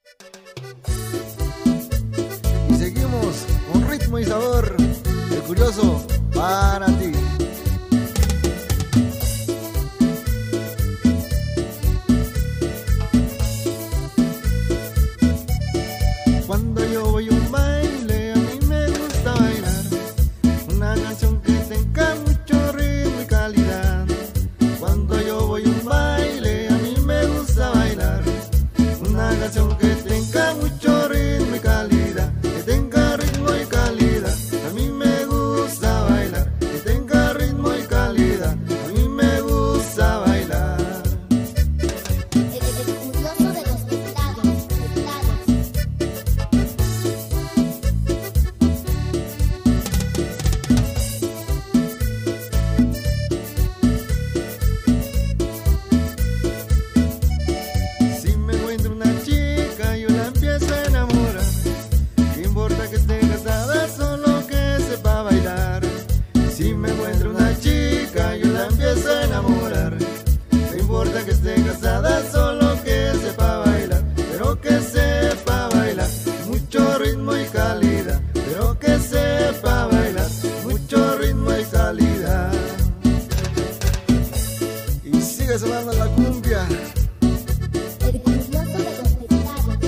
Y seguimos con ritmo y sabor, el curioso para ti. Cuando yo voy a un baile, a mí me gusta bailar una canción que tenga mucho ritmo y calidad. Cuando yo voy a un baile, a mí me gusta bailar una canción que tenga mucho ritmo y calidad, que tenga ritmo y calidad. A mí me gusta bailar, que tenga ritmo y calidad. A mí me gusta bailar. El curioso de los teclados. Si me encuentro una chica, yo la empiezo a enamorar. ¿Qué importa que esté casada, solo que sepa bailar? Si me encuentro una chica, yo la empiezo a enamorar. ¿Qué importa que esté casada, solo que sepa bailar? Pero que sepa bailar, mucho ritmo y calidad. Pero que sepa bailar, mucho ritmo y calidad. Y sigue sonando la cumbia. El curioso de los teclados.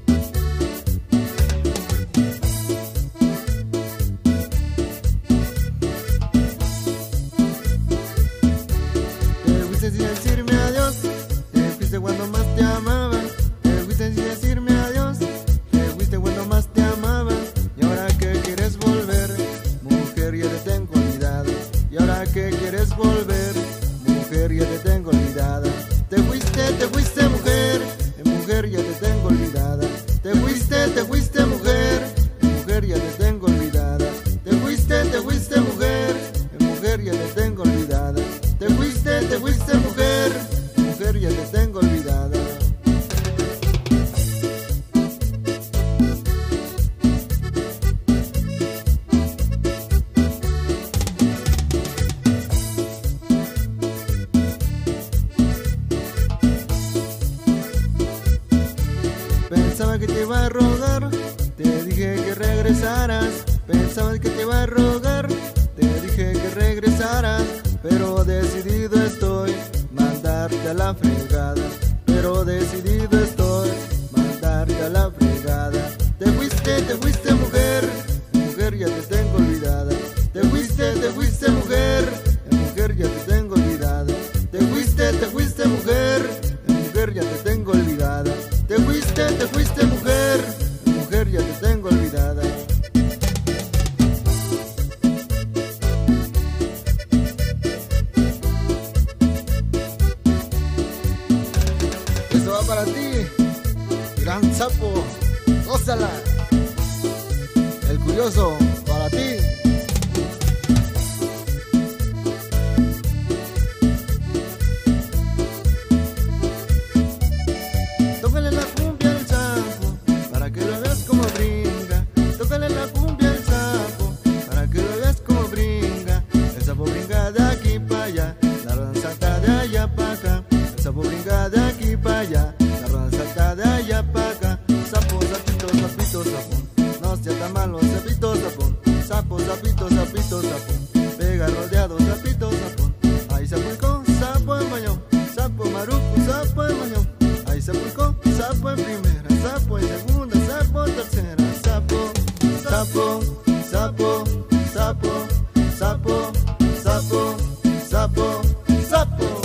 Te fuiste sin decirme adiós, te fuiste cuando más te amaba. Te fuiste sin decirme adiós, te fuiste cuando más te amaba. Y ahora que quieres volver, mujer, ya te tengo olvidada. Y ahora que quieres volver, mujer, ya te tengo olvidada. Te fuiste mujer, mujer, ya te tengo olvidada. Te fuiste mujer, mujer, ya te tengo olvidada. Te fuiste mujer, mujer, ya te tengo olvidada. Te fuiste mujer, mujer, ya te tengo olvidada. Pensaba que te iba a rogar, te dije que regresaras. Pensaba que te iba a rogar, te dije que regresaras. Pero decidido estoy mandarte a la fregada. Pero decidido estoy mandarte a la fregada. Te fuiste mujer, mujer, ya te tengo olvidada. Te fuiste mujer, mujer, ya te tengo olvidada. Te fuiste mujer, mujer, ya te tengo olvidada. Te fuiste mujer, mujer, ya te tengo olvidada. Esto va para ti, gran sapo, gózala. El curioso para ti. Tócale la cumbia al sapo, para que lo veas como brinca. Tócale la cumbia al sapo, para que lo veas como brinca. El sapo brinca de aquí para allá, la rueda salta de allá para acá. El sapo brinca de aquí para allá, la rueda salta de allá para acá. Sapo, sapito, sapito, sapón, no seas tan malo, sapito, sapón. Sapo, sapito, sapito, sapón, pega rodeado, sapito, sapón. Ahí sapo, sapo en baño, sapo maruco, sapo en baño. Ahí sapo, sapo en primera, sapo en segunda, sapo en tercera. Sapo, sapo, sapo, sapo, sapo, sapo, sapo, sapo.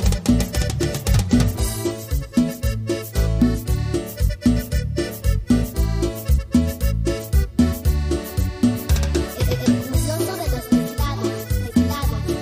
El curioso de los teclados.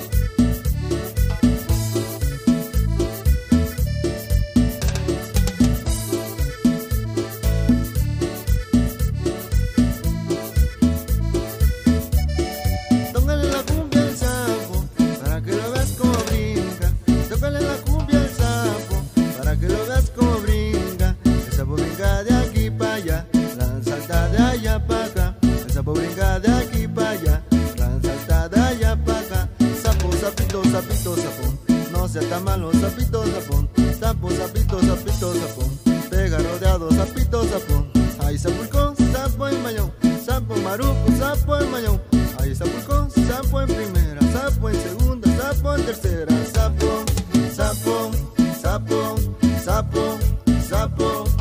sapo. Ahí sapulcó, sapo en mayón. Sapo maruco, sapo en mayón. Ahí sapulcó, sapo en primera, sapo en segunda, sapo en tercera. Sapo, sapo, sapo, sapo, sapo.